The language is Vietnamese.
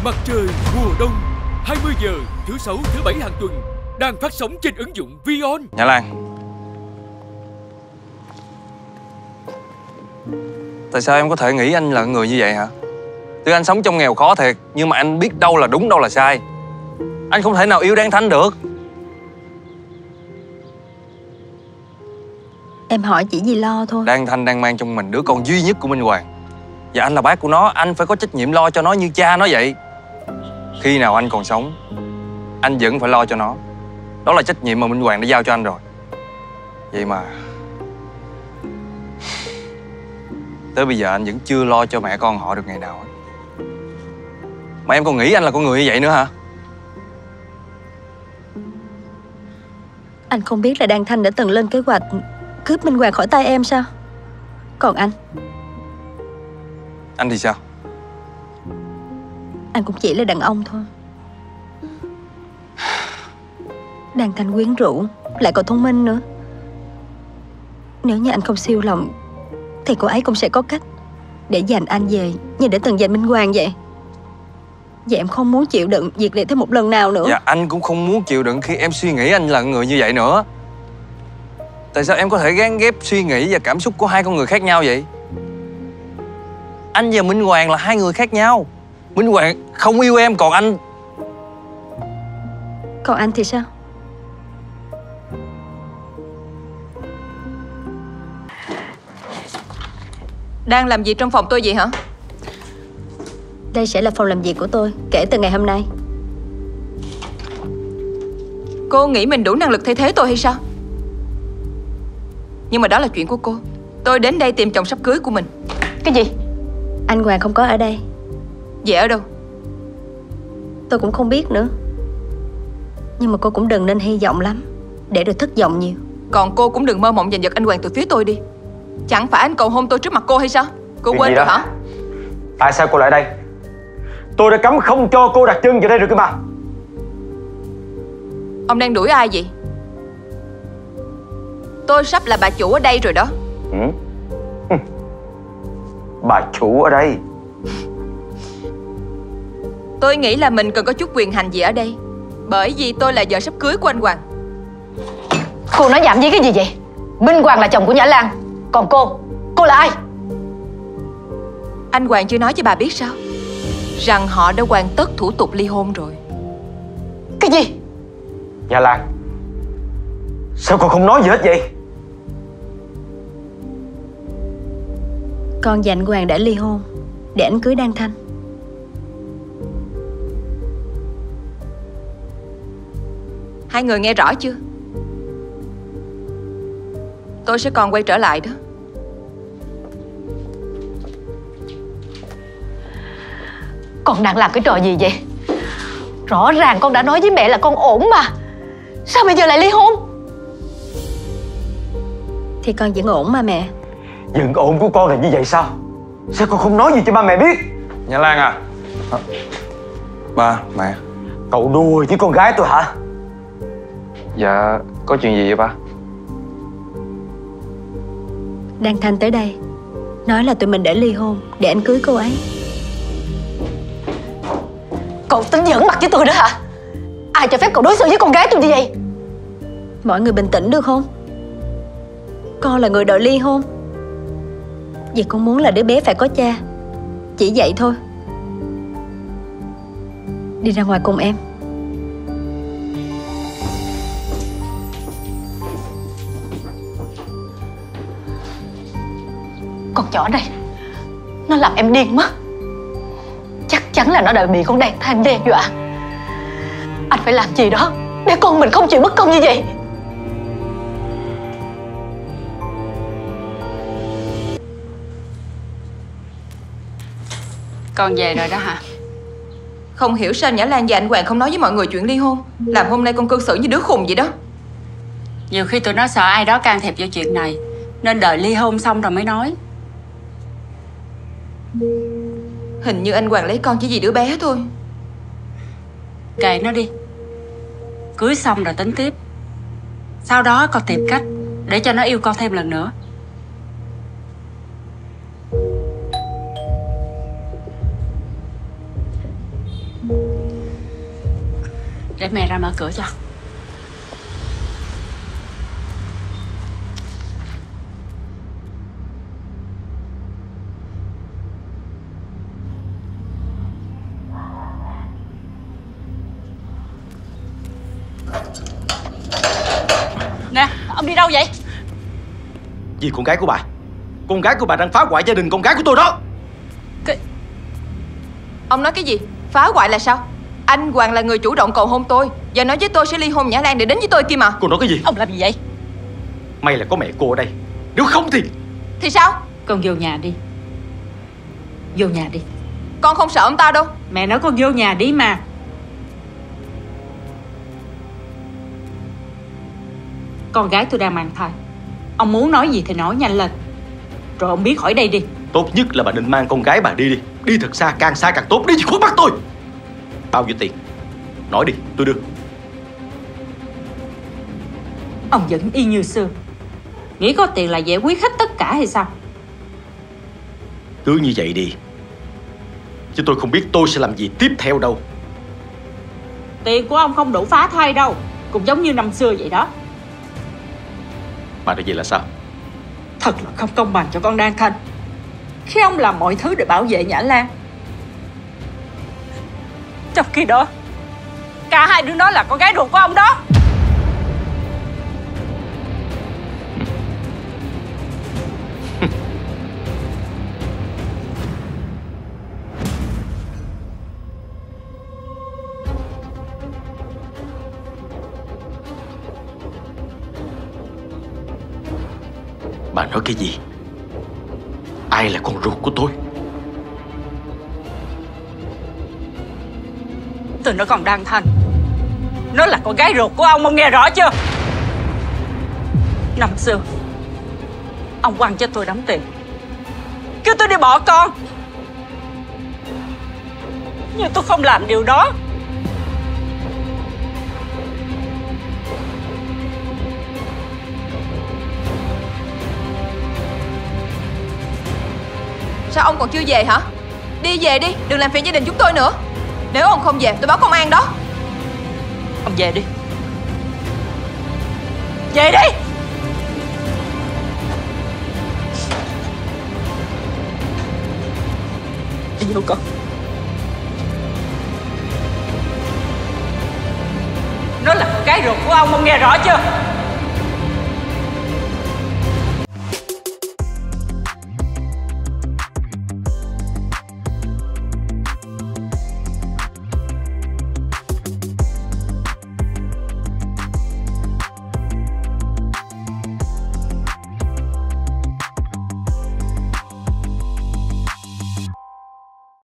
Mặt trời mùa đông 20 giờ thứ Sáu, thứ Bảy hàng tuần đang phát sóng trên ứng dụng Vion. Nhã Lan, tại sao em có thể nghĩ anh là người như vậy hả? Tuy anh sống trong nghèo khó thiệt, nhưng mà anh biết đâu là đúng đâu là sai. Anh không thể nào yêu Đan Thanh được. Em hỏi chỉ vì lo thôi. Đan Thanh đang mang trong mình đứa con duy nhất của Minh Hoàng. Và anh là bác của nó, anh phải có trách nhiệm lo cho nó như cha nó vậy. Khi nào anh còn sống, anh vẫn phải lo cho nó. Đó là trách nhiệm mà Minh Hoàng đã giao cho anh rồi. Vậy mà tới bây giờ anh vẫn chưa lo cho mẹ con họ được ngày nào hết. Mà em còn nghĩ anh là con người như vậy nữa hả? Anh không biết là Đan Thanh đã từng lên kế hoạch cướp Minh Hoàng khỏi tay em sao? Còn anh thì sao? Anh cũng chỉ là đàn ông thôi. Đan Thanh quyến rũ, lại còn thông minh nữa. Nếu như anh không siêu lòng thì cô ấy cũng sẽ có cách để giành anh về như để từng giành Minh Hoàng vậy. Vậy em không muốn chịu đựng việc này thêm một lần nào nữa. Dạ anh cũng không muốn chịu đựng khi em suy nghĩ anh là người như vậy nữa. Tại sao em có thể gán ghép suy nghĩ và cảm xúc của hai con người khác nhau vậy? Anh và Minh Hoàng là hai người khác nhau. Minh Hoàng không yêu em, còn anh... Còn anh thì sao? Đang làm gì trong phòng tôi vậy hả? Đây sẽ là phòng làm việc của tôi kể từ ngày hôm nay. Cô nghĩ mình đủ năng lực thay thế tôi hay sao? Nhưng mà đó là chuyện của cô. Tôi đến đây tìm chồng sắp cưới của mình. Cái gì? Anh Hoàng không có ở đây. Vậy ở đâu? Tôi cũng không biết nữa. Nhưng mà cô cũng đừng nên hy vọng lắm, để rồi thất vọng nhiều. Còn cô cũng đừng mơ mộng giành giật anh Hoàng từ phía tôi đi. Chẳng phải anh cầu hôn tôi trước mặt cô hay sao? Cô chuyện quên rồi hả? Tại sao cô lại đây? Tôi đã cấm không cho cô đặt chân vào đây rồi cơ mà. Ông đang đuổi ai vậy? Tôi sắp là bà chủ ở đây rồi đó. Bà chủ ở đây? Tôi nghĩ là mình cần có chút quyền hành gì ở đây, bởi vì tôi là vợ sắp cưới của anh Hoàng. Cô nói nhảm với cái gì vậy? Minh Hoàng là chồng của Nhã Lan. Còn cô là ai? Anh Hoàng chưa nói cho bà biết sao? Rằng họ đã hoàn tất thủ tục ly hôn rồi. Cái gì? Nhã Lan, sao cô không nói gì hết vậy? Con và anh Hoàng đã ly hôn để anh cưới Đan Thanh. Hai người nghe rõ chưa? Tôi sẽ còn quay trở lại đó. Con đang làm cái trò gì vậy? Rõ ràng con đã nói với mẹ là con ổn mà. Sao bây giờ lại ly hôn? Thì con vẫn ổn mà mẹ. Vẫn ổn của con là như vậy sao? Sao con không nói gì cho ba mẹ biết? Nhã Lan à. Ba, mẹ. Cậu đùa với con gái tôi hả? Dạ, có chuyện gì vậy ba? Đan Thanh tới đây nói là tụi mình đã ly hôn để anh cưới cô ấy. Cậu tính giỡn mặt với tôi đó hả? Ai cho phép cậu đối xử với con gái tôi như vậy? Mọi người bình tĩnh được không? Con là người đòi ly hôn. Vì con muốn là đứa bé phải có cha. Chỉ vậy thôi. Đi ra ngoài cùng em. Con chó này, nó làm em điên mất. Chắc chắn là nó đã bị con Đan Thanh đe dọa. Anh phải làm gì đó để con mình không chịu bất công như vậy. Con về rồi đó hả? Không hiểu sao Nhã Lan và anh Hoàng không nói với mọi người chuyện ly hôn, làm hôm nay con cư xử như đứa khùng vậy đó. Nhiều khi tụi nó sợ ai đó can thiệp vào chuyện này, nên đợi ly hôn xong rồi mới nói. Hình như anh Hoàng lấy con chỉ vì đứa bé thôi. Kệ nó đi. Cưới xong rồi tính tiếp. Sau đó con tìm cách để cho nó yêu con thêm lần nữa. Để mẹ ra mở cửa cho. Nè, ông đi đâu vậy? Vì con gái của bà. Con gái của bà đang phá hoại gia đình con gái của tôi đó. Ông nói cái gì? Phá hoại là sao? Anh Hoàng là người chủ động cầu hôn tôi và nói với tôi sẽ ly hôn Nhã Lan để đến với tôi kia mà. Cô nói cái gì? Ông làm gì vậy? May là có mẹ cô ở đây. Nếu không thì... Thì sao? Con vô nhà đi. Vô nhà đi. Con không sợ ông ta đâu. Mẹ nói con vô nhà đi mà. Con gái tôi đang mang thai. Ông muốn nói gì thì nói nhanh lên. Rồi ông biến khỏi đây đi. Tốt nhất là bà nên mang con gái bà đi đi. Đi thật xa càng tốt. Đi khuất mắt tôi. Bao nhiêu tiền? Nói đi, tôi đưa. Ông vẫn y như xưa. Nghĩ có tiền là giải quyết hết tất cả hay sao? Cứ như vậy đi. Chứ tôi không biết tôi sẽ làm gì tiếp theo đâu. Tiền của ông không đủ phá thai đâu. Cũng giống như năm xưa vậy đó. Bà nói vậy là sao? Thật là không công bằng cho con Đan Thanh. Khi ông làm mọi thứ để bảo vệ Nhã Lan, trong khi đó cả hai đứa nó là con gái ruột của ông đó. Bà nói cái gì? Ai là con ruột của tôi? Tôi nói con Đan Thanh, nó là con gái ruột của ông nghe rõ chưa? Năm xưa ông quăng cho tôi đóng tiền, kêu tôi đi bỏ con. Nhưng tôi không làm điều đó. Sao ông còn chưa về hả? Đi về đi, đừng làm phiền gia đình chúng tôi nữa. Nếu ông không về tôi báo công an đó. Ông về đi. Về đi. Đi vô con. Nó là con gái ruột của ông nghe rõ chưa?